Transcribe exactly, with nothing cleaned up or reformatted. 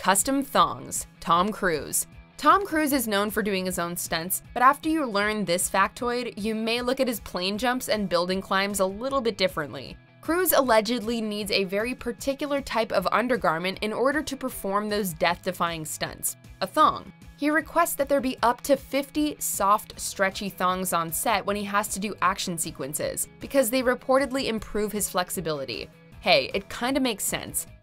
Custom thongs, Tom Cruise. Tom Cruise is known for doing his own stunts, but after you learn this factoid, you may look at his plane jumps and building climbs a little bit differently. Cruise allegedly needs a very particular type of undergarment in order to perform those death-defying stunts, a thong. He requests that there be up to fifty soft, stretchy thongs on set when he has to do action sequences, because they reportedly improve his flexibility. Hey, it kinda makes sense.